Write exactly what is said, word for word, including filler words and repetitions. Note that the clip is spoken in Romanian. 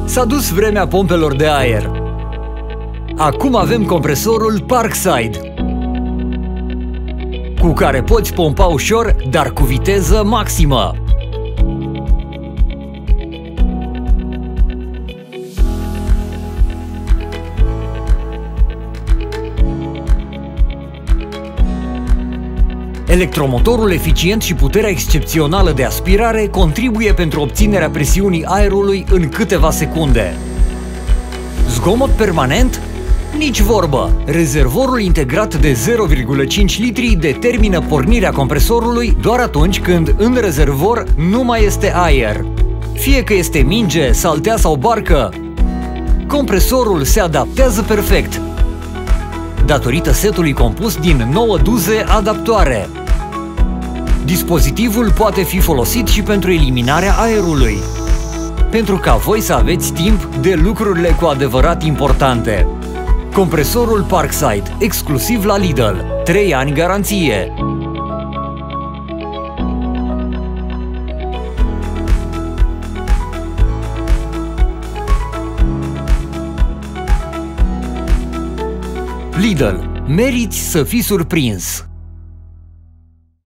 S-a dus vremea pompelor de aer. Acum avem compresorul Parkside, cu care poți pompa ușor, dar cu viteză maximă. Electromotorul eficient și puterea excepțională de aspirare contribuie pentru obținerea presiunii aerului în câteva secunde. Zgomot permanent? Nici vorbă! Rezervorul integrat de zero virgulă cinci litri determină pornirea compresorului doar atunci când în rezervor nu mai este aer. Fie că este minge, saltea sau barcă, compresorul se adaptează perfect, datorită setului compus din nouă duze adaptoare. Dispozitivul poate fi folosit și pentru eliminarea aerului, pentru ca voi să aveți timp de lucrurile cu adevărat importante. Compresorul Parkside, exclusiv la Lidl. trei ani garanție. Lidl. Meriți să fii surprins!